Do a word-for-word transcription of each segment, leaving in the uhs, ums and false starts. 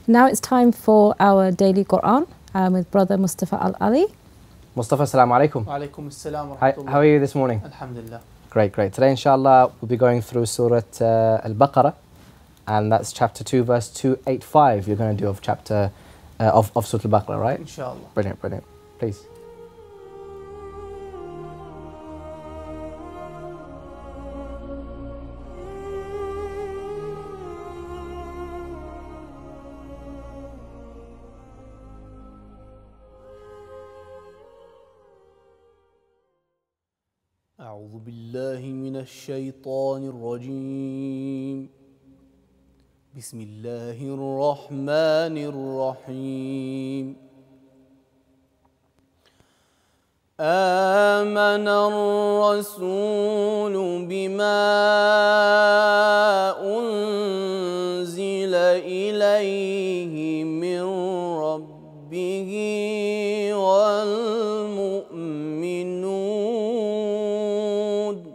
Now it's time for our daily Quran um, with Brother Mustafa Al-Ali. Mustafa, assalamu alaikum. Wa alaikum assalam wa Hi, rahmatullah. how are you this morning? Alhamdulillah. Great, great. Today, inshallah, we'll be going through Surah uh, Al-Baqarah, and that's chapter two, verse two eighty-five. You're going to do of chapter uh, of, of Surah Al-Baqarah, right? Inshallah. Brilliant, brilliant. Please. أعوذ بالله من الشيطان الرجيم. بسم الله الرحمن الرحيم. آمن الرسول بما أنزل إليه من ربه والمؤمنون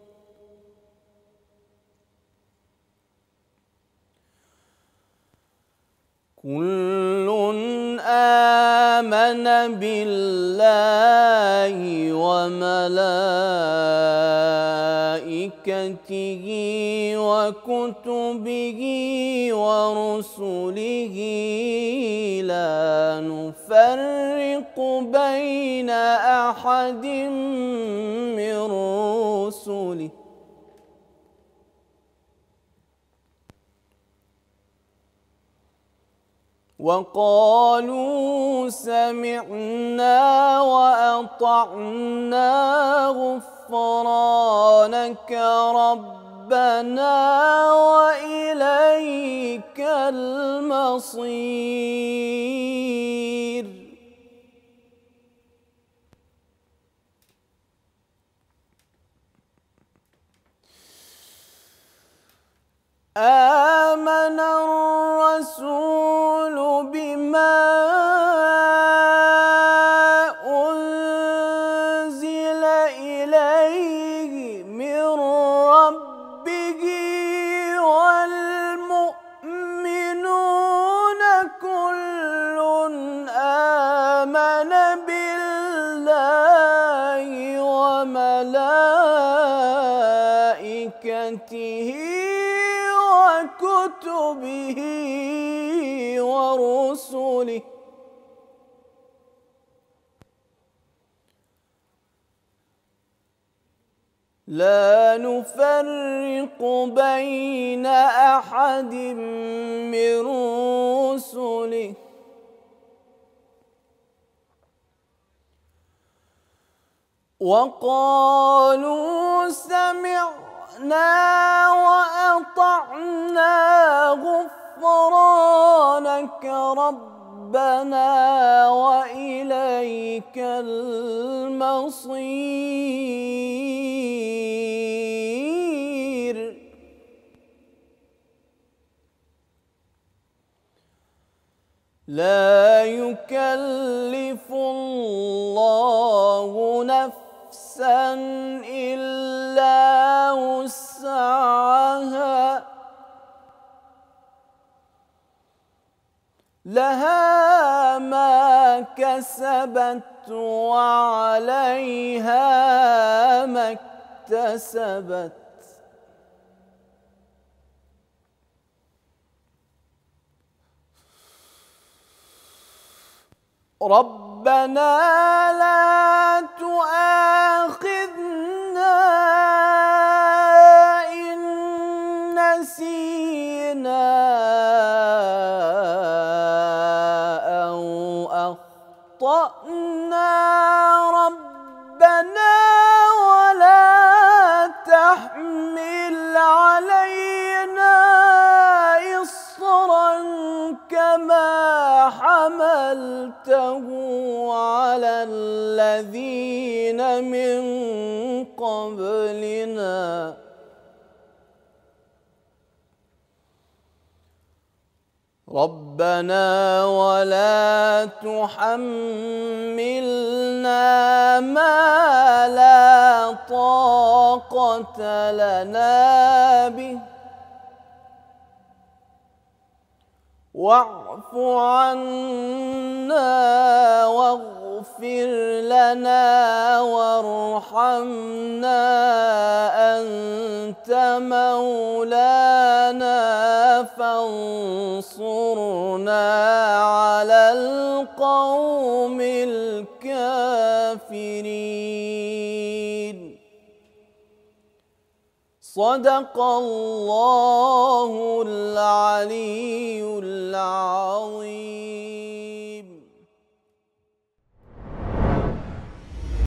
كل آمن بالله وملائكته وكتبه ورسله لا نفرق بين أحد من رسله وقالوا سمعنا وأطعنا غفرانك ربنا وإليك المصير. آمن الرسول بما أنزل إليه من ربه والمؤمنون كل آمن بالله وملائكته وكتبه ورسله لا نفرق بين أحد من رسله وقالوا سمعنا وأطعنا غفرانك ربنا وإليك المصير. لا يكلف الله نفسا إلا وسعها لها ما كسبت وعليها ما اكتسبت ربنا لا تؤاخذنا إن نسينا أو أخطأنا ربنا ولا تحمل علينا إصرا كما حملته على الذين من قبلنا ربنا ولا تحملنا ما لا طاقة لنا به واعف عنا واغفر لنا وارحمنا أنت مولانا فانصرنا على القوم الكافرين. صدق الله العلي العظيم.